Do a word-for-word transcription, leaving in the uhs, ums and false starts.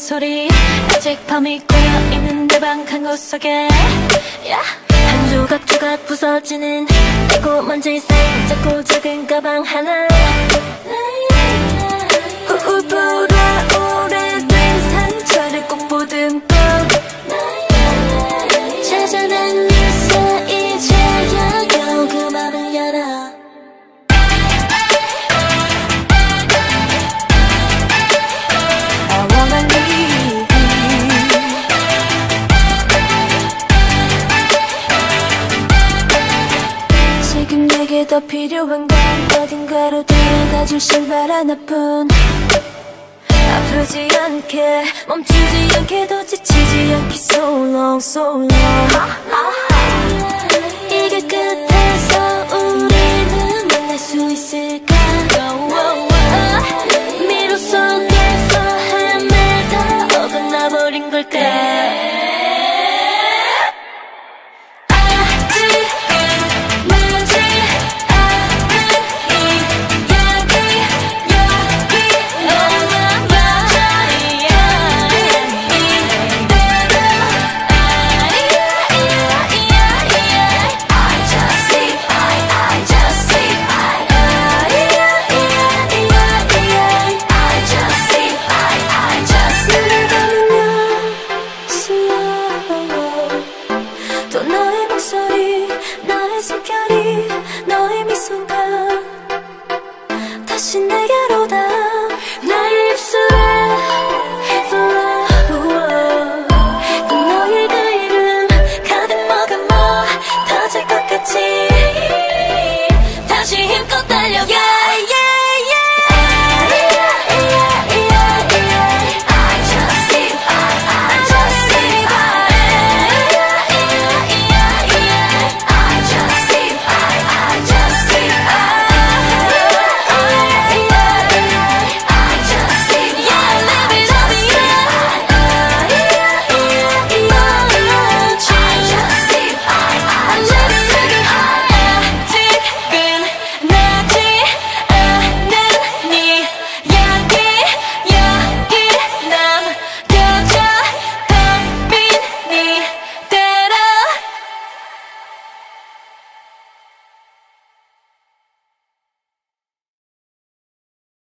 소리 아직 밤이 꼬여있는 내 방 한 구석에 yeah. 한 조각 조각 부서지는 자꾸먼지 쌓인 작고 작은 가방 하나 후 불어 오래된 상처를 꼭 보듬고 찾아낸 뉴스 이제야 겨우 그 맘을 열어 지금 내게 더 필요한 건 어딘가로 데려가줄 신발 하나뿐 아프지 않게 멈추지 않게 더 지치지 않게 so long so long 이게 끝에서 우리는 만날 수 있을까